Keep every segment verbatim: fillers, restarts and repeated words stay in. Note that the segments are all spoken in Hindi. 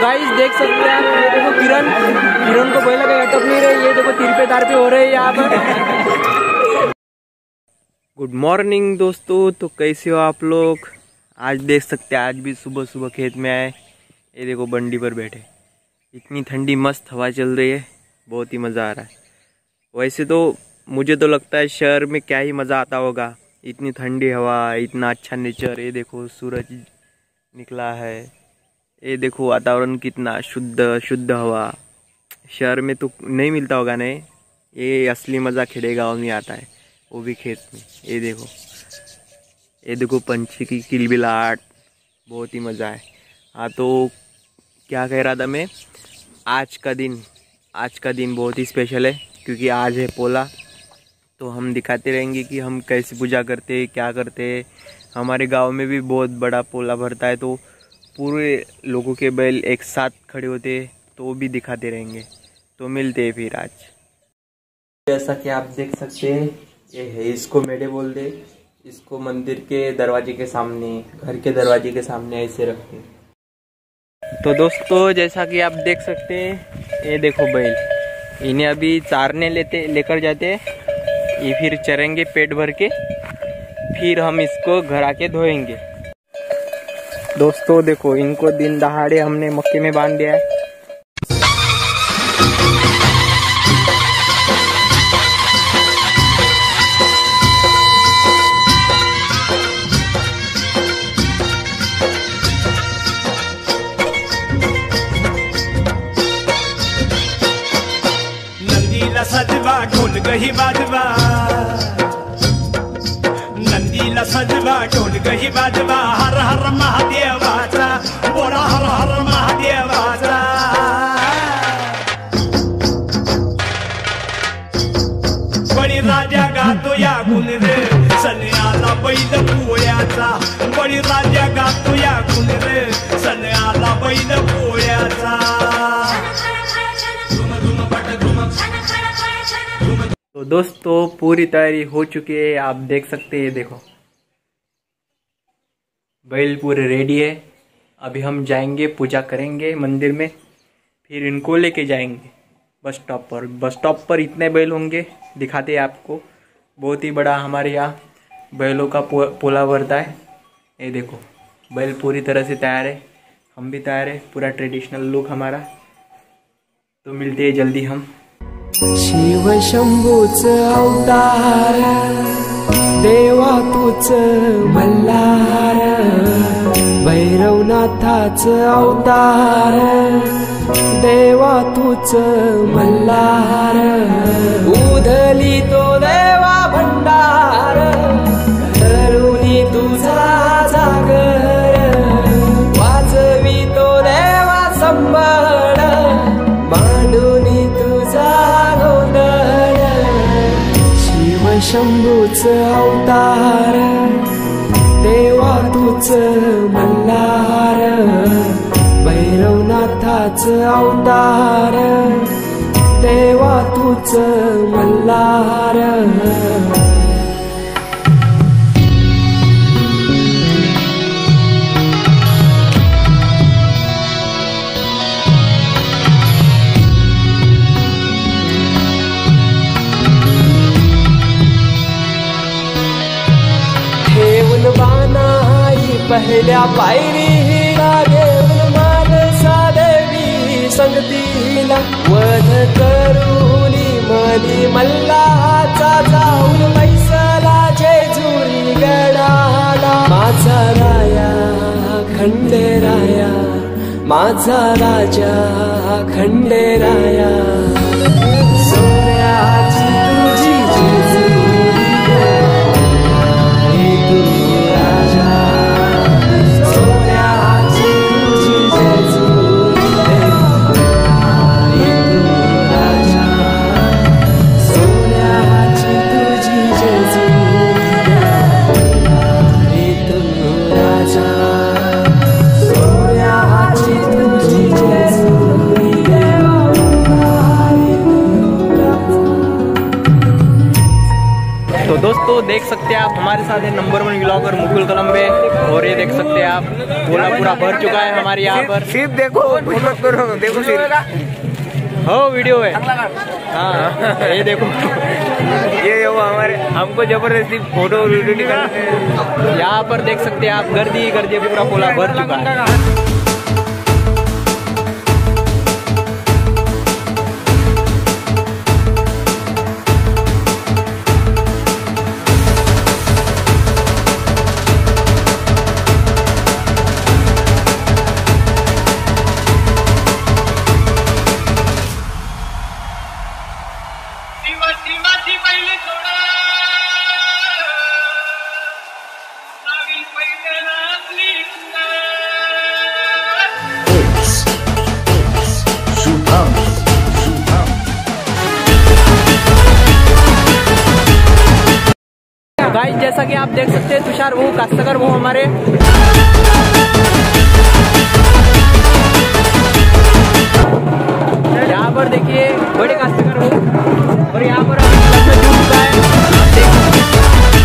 गाइस देख सकते हैं आप, ये देखो किरण किरण को बैल लगा अटक नहीं रही, ये देखो तिरपे तार पे हो रहे हैं यहाँ पर। गुड मॉर्निंग दोस्तों, तो कैसे हो आप लोग। आज देख सकते हैं आज भी सुबह सुबह खेत में आए, ये देखो बंडी पर बैठे, इतनी ठंडी मस्त हवा चल रही है, बहुत ही मज़ा आ रहा है। वैसे तो मुझे तो लगता है शहर में क्या ही मज़ा आता होगा, इतनी ठंडी हवा, इतना अच्छा नेचर। ये देखो सूरज निकला है, ये देखो वातावरण कितना शुद्ध शुद्ध हवा, शहर में तो नहीं मिलता होगा। नहीं, ये असली मज़ा खेड़े गाँव में आता है, वो भी खेत में। ये देखो ये देखो पंछी की किलबिलाहट, बहुत ही मज़ा है। हाँ तो क्या कह रहा था मैं, आज का दिन आज का दिन बहुत ही स्पेशल है क्योंकि आज है पोला। तो हम दिखाते रहेंगे कि हम कैसे पूजा करते हैं, क्या करते हैं। हमारे गांव में भी बहुत बड़ा पोला भरता है, तो पूरे लोगों के बैल एक साथ खड़े होते हैं, तो वो भी दिखाते रहेंगे। तो मिलते हैं फिर आज। जैसा कि आप देख सकते हैं, ये है, इसको मेढ़े बोल दे। इसको मंदिर के दरवाजे के सामने, घर के दरवाजे के सामने ऐसे रखते हैं। तो दोस्तों जैसा कि आप देख सकते हैं, ये देखो बैल, इन्हें अभी चारने लेते लेकर जाते हैं, ये फिर चरेंगे पेट भर के, फिर हम इसको घर आके धोएंगे। दोस्तों देखो, इनको दिन दहाड़े हमने मक्के में बांध दिया है। सजवा ढोल गही बाजवा, नंदीला सजवा ढोल गही बाजवा, हर हर महादेवाचा बोला, हर हर महादेवाचा। बळी राजा गातो या गुण रे, सन्याला बैल पोळ्याचा। बळी राजा गातो या गुण रे, सन्याला बैल पोळ्याचा। तो दोस्तों पूरी तैयारी हो चुकी है, आप देख सकते हैं। देखो बैल पूरे रेडी है, अभी हम जाएंगे पूजा करेंगे मंदिर में, फिर इनको लेके जाएंगे बस स्टॉप पर। बस स्टॉप पर इतने बैल होंगे, दिखाते हैं आपको। बहुत ही बड़ा हमारे यहाँ बैलों का पो, पोला भरता है। ये देखो बैल पूरी तरह से तैयार है, हम भी तैयार है, पूरा ट्रेडिशनल लुक हमारा। तो मिलते हैं जल्दी हम। शिव शंभूच अवतार, देवा तूच मल्हार, भैरवनाथाच अवतार, देवा तूच मल्हार। उधली तो देवा भंडार, धरुनी तुझा जागर, वाजवी तो देवा संबळ, मांडुनी तुझा गोंधळ। शिव शंभूच अवतार, देवा तूच मल्हार, भैरवनाथाच अवतार, देवा तूच मल्हार। बानाई पहिल्या पायरीला, घेऊन मानसा देवी संगतीला, वध करूनी मनी मल्हाचा, जाऊन बैसला जेजुरी गडाला। माझा राया खंडेराया, माझा राजा खंडेराया, सोन्याची तुझी जेजुरी देख सकते हैं आप, हमारे साथ है number one vlogger Mukul Kalambe. और ये देख सकते हैं आप, गोला पूरा भर चुका है हमारे यहाँ पर। सिर्फ देखो, कुछ मत करो, देखो सिर्फ हो वीडियो है। हाँ ये देखो, ये वो हमारे हमको जबरदस्ती फोटो वीडियो निकालते। यहाँ पर देख सकते हैं आप, गर्दी गर्दी पूरा कोला भर चुका है। गाइस जैसा कि आप देख सकते हैं, तुषार वो कास्तकार वो हमारे यहाँ पर देखिए बड़े कास्तकार वो, और यहाँ पर जुट चुका है। आप देख सकते हैं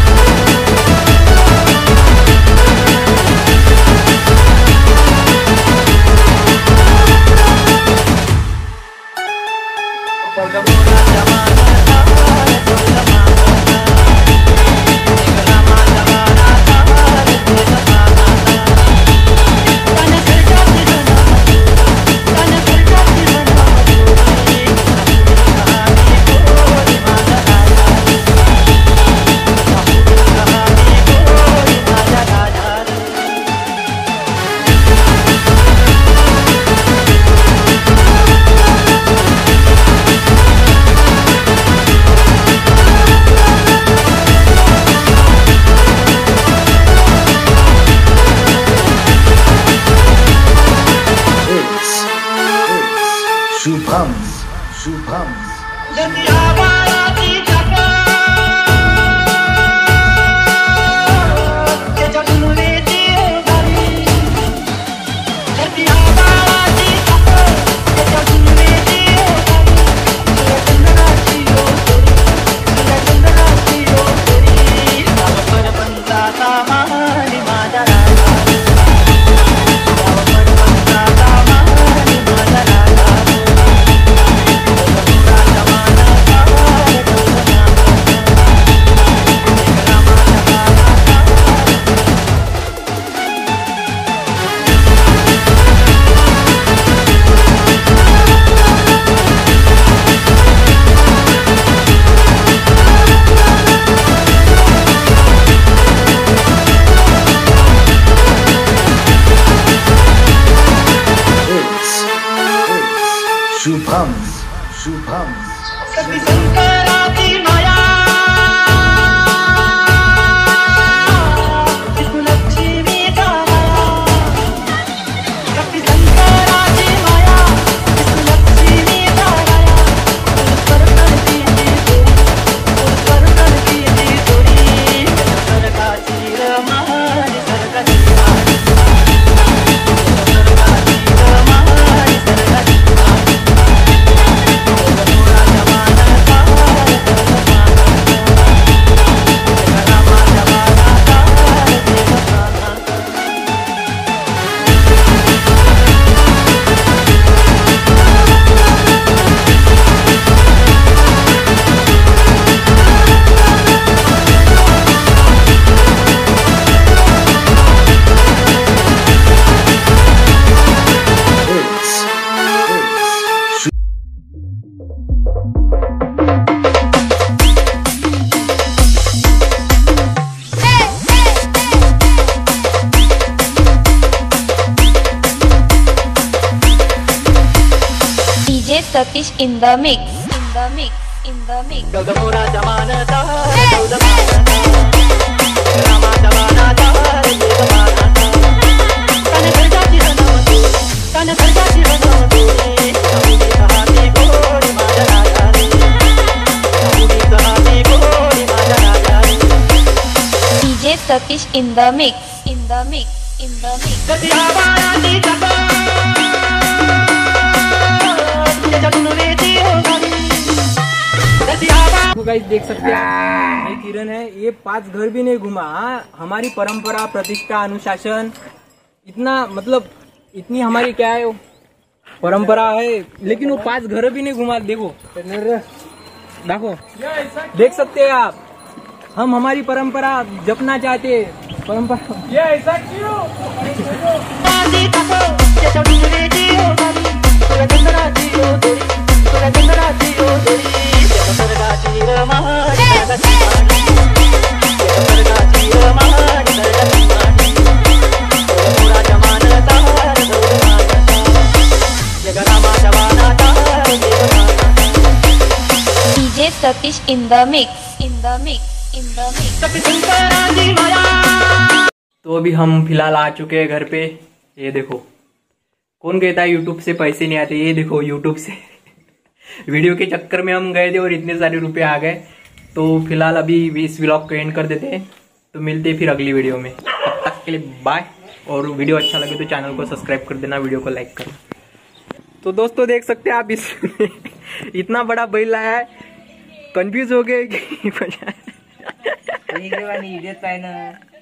शुभम शुभम शुभम शुभम शंकराची माया लक्ष्मी माया शंकराची माया लक्ष्मी माया करती करती जोडी सरकाची Ramani सरकाची Satish in the mix, in the mix, in the mix. गगमोरा जमानता जमानता Rama जमानता रे जमानता तने घर जाती है ना तू तने घर जाती है ना तू रे अपनी कहानी गोरी माजा राजा रे अपनी कहानी गोरी माजा राजा रे D J Satish in the mix, in the mix, in the mix. कतिया बारा दी चपा गाइस देख सकते हैं, ये किरण है, ये पांच घर भी नहीं घुमा। हाँ, हमारी परंपरा, प्रतिष्ठा, अनुशासन, इतना मतलब इतनी हमारी क्या है वो परंपरा है, लेकिन वो पांच घर भी नहीं घुमा। देखो देखो देख सकते हैं आप, हम हमारी परंपरा जपना चाहते हैं। परंपरा ये ऐसा क्यों? DJ Satish in the mix in the mix in the mix. तो अभी हम फिलहाल आ चुके हैं घर पे। ये देखो, कौन कहता है यूट्यूब से पैसे नहीं आते, ये देखो यूट्यूब से वीडियो के चक्कर में हम गए थे और इतने सारे रुपए आ गए। तो फिलहाल अभी इस व्लॉग को एंड कर देते हैं, तो मिलते हैं फिर अगली वीडियो में। तब तक के लिए बाय, और वीडियो अच्छा लगे तो चैनल को सब्सक्राइब कर देना, वीडियो को लाइक करना। तो दोस्तों देख सकते हैं आप, इस इतना बड़ा बैल लाया है, कंफ्यूज हो गए कि